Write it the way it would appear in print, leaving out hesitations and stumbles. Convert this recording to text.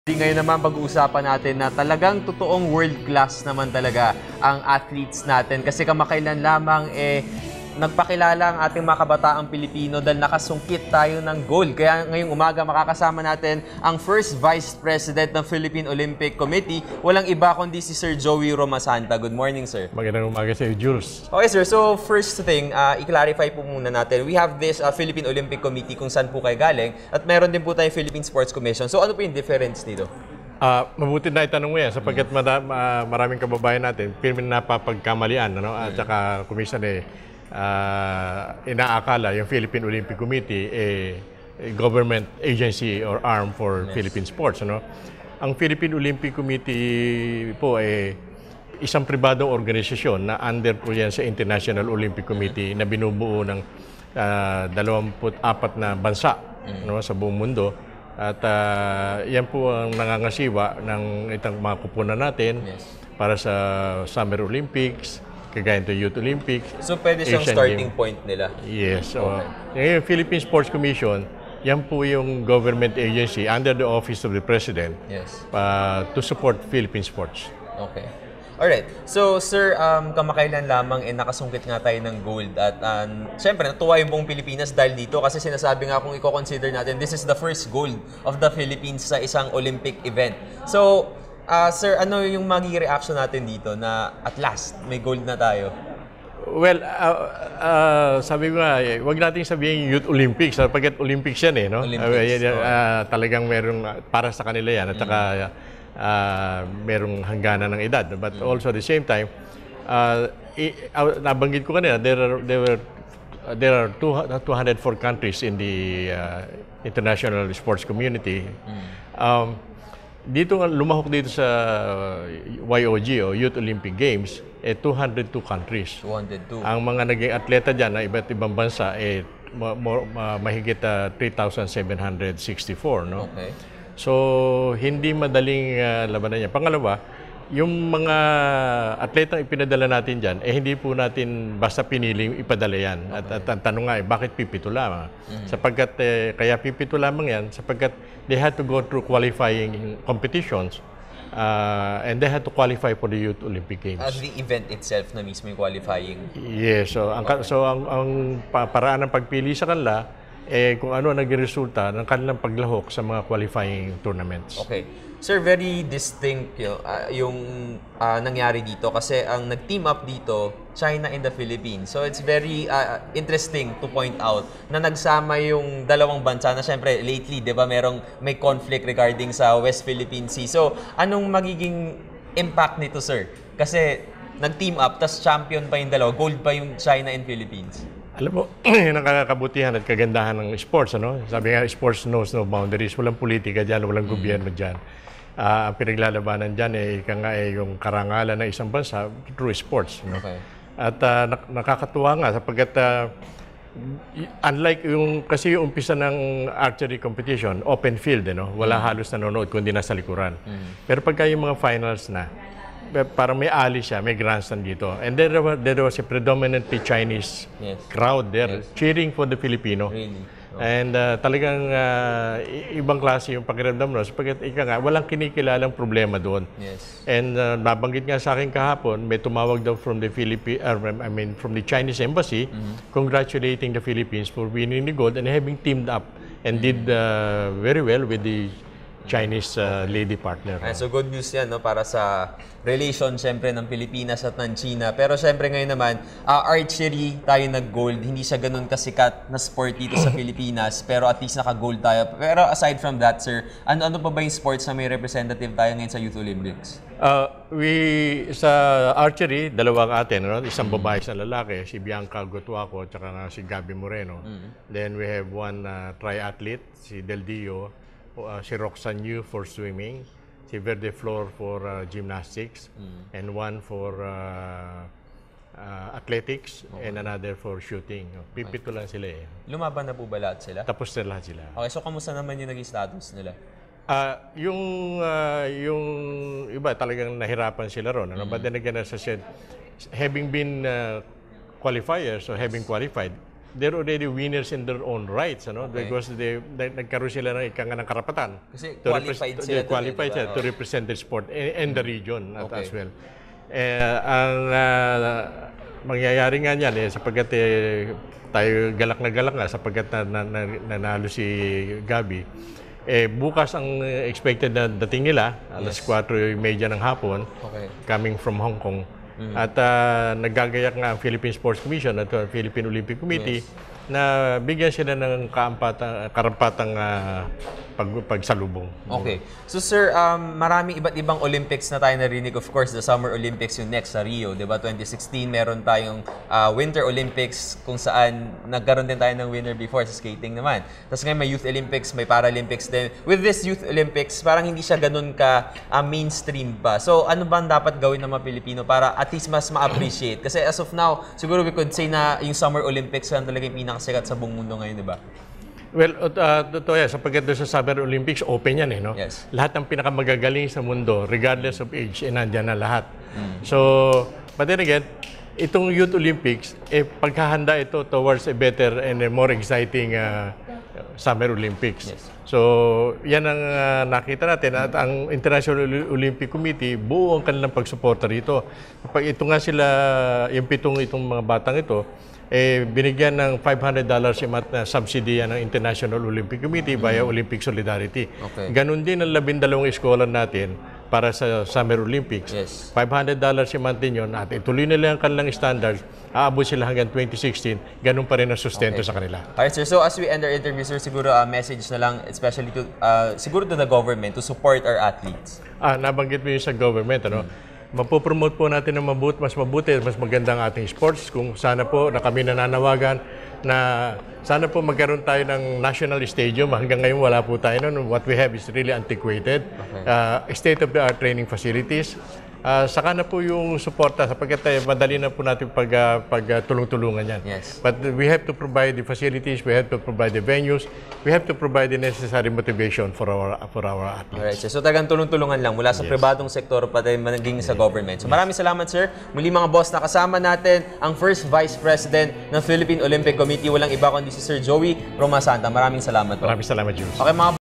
Ngayon naman pag-uusapan natin na talagang totoong world class naman talaga ang athletes natin kasi kamakailan lamang nagpakilala ang ating mga kabataang Pilipino dahil nakasungkit tayo ng gold. Kaya ngayong umaga makakasama natin ang first Vice President ng Philippine Olympic Committee. Walang iba kundi si Sir Joey Romasanta. Good morning, sir. Magandang umaga sa iyo, Jules. Okay, sir. So, first thing, i-clarify po muna natin. We have this Philippine Olympic Committee kung saan po kayo galing at meron din po tayong Philippine Sports Commission. So, ano po yung difference dito? Mabuti na itanong mo yan sapagkat maraming kababayan natin firme na napapagkamalian at saka commission inaakala yung Philippine Olympic Committee government agency or arm for Philippine sports. Ang Philippine Olympic Committee po isang pribadong organisasyon na under po yan sa International Olympic Committee na binubuo ng 24 na bansa sa buong mundo. At yan po ang nangangasiwa ng itang mga kupunan natin para sa Summer Olympics, kagaya ng Youth Olympics. So, pwede siyang Asian starting Games. point nila? Yes. Yung Philippine Sports Commission, yan po yung government agency under the Office of the President to support Philippine sports. Okay. Alright. So, sir, kamakailan lamang nakasungkit nga tayo ng gold at syempre, natuwa yung buong Pilipinas dahil dito kasi sinasabi nga kung i-consider natin, this is the first gold of the Philippines sa isang Olympic event. So, sir, ano yung magiging reaction natin dito na at last, may gold na tayo? Well, sabi ko nga, wag nating sabihin Youth Olympics sapagkat Olympics yan Olympics, talagang merong para sa kanila yan at saka merong hangganan ng edad. But also at the same time, nabanggit ko kanina, there are 204 countries in the international sports community. Dito lumahok dito sa YOG o Youth Olympic Games 202 countries. 202. Ang mga naging atleta diyan na iba't ibang bansa mahigit 3,764, no? Okay. So hindi madaling labanan niya. Pangalawa, yung mga atletang ipinadala natin diyan hindi po natin basta piniling ipadala yan. At ang tanong nga bakit pipito lamang? Sapagkat kaya pipito lamang yan sapagkat they had to go through qualifying competitions and they had to qualify for the Youth Olympic Games. The event itself na mismo yung qualifying. Yes, so ang paraan ng pagpili sa kanila kung ano ang naging resulta ng kanilang paglahok sa mga qualifying tournaments. Okay. Sir, very distinct yung nangyari dito kasi ang nag-team up dito, China and the Philippines. So it's very interesting to point out na nagsama yung dalawang bansa na syempre lately, 'di ba, may conflict regarding sa West Philippine Sea. So anong magiging impact nito, sir? Kasi nag-team up tas champion pa yung dalawa, gold pa yung China and Philippines. Alam mo, yung nakakabutihan at kagandahan ng sports, Sabi nga, sports knows no boundaries. Walang politika dyan, walang gobyerno dyan. Ang pinaglalabanan dyan yung karangalan ng isang bansa through sports. Okay. At nakakatuwa nga sapagkat unlike kasi yung umpisa ng archery competition, open field, wala halos nanonood kundi nasa likuran. Pero pagka yung mga finals na, parang may ali siya, may grandstand dito. And there was a predominantly Chinese crowd there cheering for the Filipino. Really? And talagang ibang klase yung pakiramdam sapagkat walang kinikilalang problema doon. And nabanggit nga sa akin kahapon, may tumawag daw from the from the Chinese embassy congratulating the Philippines for winning the gold and having teamed up and did very well with the Chinese lady partner. So good news yan para sa relation syempre ng Pilipinas at ng China. Pero syempre ngayon naman, archery tayo nag-gold. Hindi siya ganun kasikat na sport dito sa Pilipinas. Pero at least naka-gold tayo. Pero aside from that, sir, ano pa ba yung sports na may representative tayo ngayon sa Youth Olympics? Sa archery, dalawang atin, isang babae, isang lalaki, si Bianca Gotuaco at saka si Gabby Moreno. Then we have one triathlete, si Del Dio, si Roxanne Yu for swimming, si Verde Flor for gymnastics, and one for athletics, and another for shooting. Pipito lang sila Lumaban na po ba lahat sila? Tapos na lahat sila. Okay, so kamusta naman yung naging status nila? Yung iba talagang nahirapan sila ron. But then again, as I said, having been qualifiers or having qualified, they're already winners in their own rights, ano? Okay. Because nagkaroon sila ng ng karapatan. Kasi to qualified sila. they qualified diba? to represent the sport and the region Okay. as well. Ang mangyayari nga niyan, sapagkat tayo galak nga sapagkat nanalo si Gabi, bukas ang expected na dating nila, alas 4:30 ng hapon, Okay. coming from Hong Kong. At naggagayak nga ang Philippine Sports Commission at ang Philippine Olympic Committee na bigyan sila ng karampatang pagsalubong. Okay. So sir, maraming iba't ibang Olympics na tayo narinig. Of course, the Summer Olympics yung next sa Rio, 'di ba? 2016 meron tayong Winter Olympics kung saan nagkaroon din tayo ng winner before sa skating naman. Tapos ngayon may Youth Olympics, may Paralympics din. With this Youth Olympics, parang hindi siya ganun ka mainstream ba? So ano ba ang dapat gawin ng mga Pilipino para at least mas ma-appreciate? Kasi as of now, siguro we could say na yung Summer Olympics yan talaga yung pinakasikat sa buong mundo ngayon, 'di ba? Well, totoo yan. Sapagkat doon sa Summer Olympics, open yan no? Yes. Lahat ng pinakamagagaling sa mundo, regardless of age, nandyan na lahat. So, but then again, itong Youth Olympics, paghahanda ito towards a better and a more exciting Summer Olympics. Yes. So, yan ang nakita natin. At ang International Olympic Committee, buo ang kanilang pagsuporta rito. Kapag ito nga sila, yung itong mga batang ito, binigyan ng $500 a month na subsidy ng International Olympic Committee via Olympic Solidarity. Okay. Ganon din ang 12 scholar natin para sa Summer Olympics. Yes. $500 a month din yun. At ituloy nila ang kanilang standards. Aabot sila hanggang 2016. Ganon pa rin ang sustento sa kanila. Alright sir, so as we end our interview sir, siguro message na lang especially to siguro to the government to support our athletes. Nabanggit mo yun sa government, ano? Mapopromote po natin ng mas mabuti, mas maganda ang ating sports. Kung sana po na kami nananawagan na sana po magkaroon tayo ng national stadium. Hanggang ngayon wala po tayo nun. What we have is really antiquated. State-of-the-art training facilities. Saka na po yung suporta sapagkat madali na po natin pagtulong-tulungan yan. Yes. But we have to provide the facilities, we have to provide the venues, we have to provide the necessary motivation for our athletes. Alright sir, so talagang tulong-tulungan lang mula sa pribadong sektor pati maging sa government. So maraming salamat sir. Muli mga boss, nakasama natin ang first Vice President ng Philippine Olympic Committee. Walang iba kundi si Sir Joey Romasanta. Maraming salamat po. Maraming salamat, Jules. Okay mga